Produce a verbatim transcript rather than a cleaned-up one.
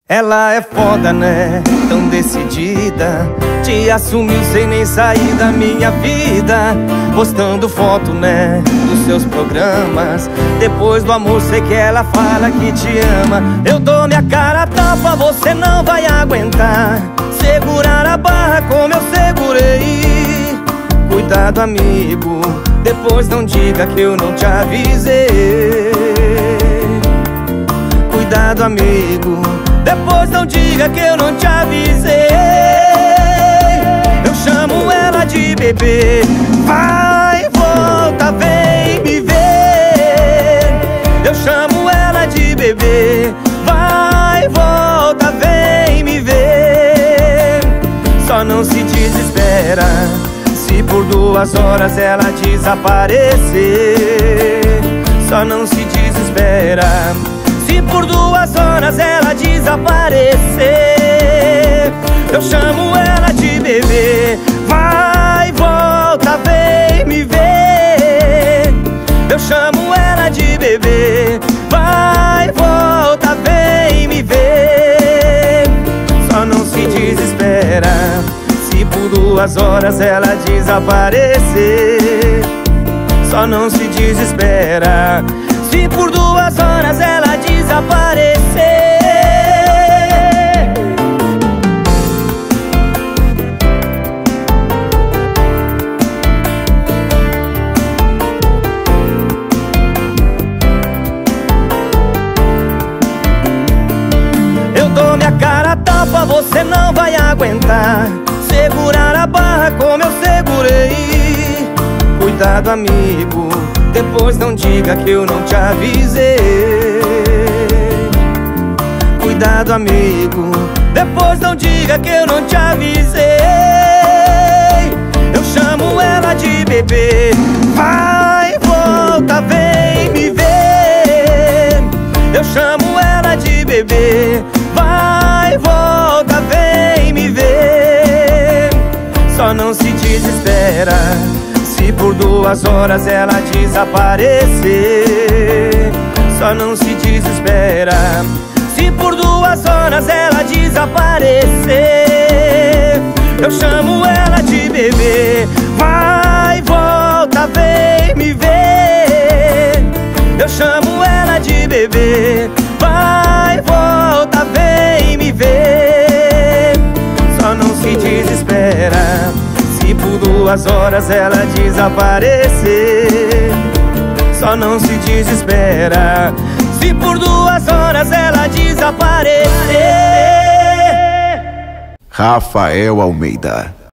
Ela é foda, né? Tão decidida, te assumiu sem nem sair da minha vida, postando foto, né, dos seus programas. Depois do amor sei que ela fala que te ama. Eu dou minha cara a tapa, você não vai aguentar segurar a barra como eu segurei. Cuidado, amigo, depois não diga que eu não te avisei. Cuidado, amigo, depois não diga que eu não te avisei. Eu chamo ela de bebê. Vai, volta, vem me ver. Eu chamo ela de bebê. Vai, volta, vem me ver. Só não se desespera se por duas horas ela desaparecer. Só não se desespera se por duas horas ela desaparecer. Eu chamo ela de bebê. Vai, volta, vem me ver. Eu chamo ela de bebê. Vai, volta, vem me ver. Só não se desespera se por duas horas ela desaparecer. Só não se desespera se por duas horas ela desaparecer. Eu dou minha cara a tapa, você não vai aguentar segurar a barra como eu segurei. Cuidado, amigo, depois não diga que eu não te avisei. Cuidado, amigo, depois não diga que eu não te avisei. Eu chamo ela de bebê. Vai, volta, vem me ver. Eu chamo ela de bebê. Vai, volta, vem me ver. Só não se desespera se por duas horas ela desaparecer. Só não se desespera se por duas horas ela desaparecer. Eu chamo ela de bebê. Vai, volta, vem me ver. Eu chamo ela de bebê. Vai, volta, vem me ver. Só não se desespera se por duas horas ela desaparecer. Só não se desespera se por duas horas ela desaparecer. Rafael Almeida.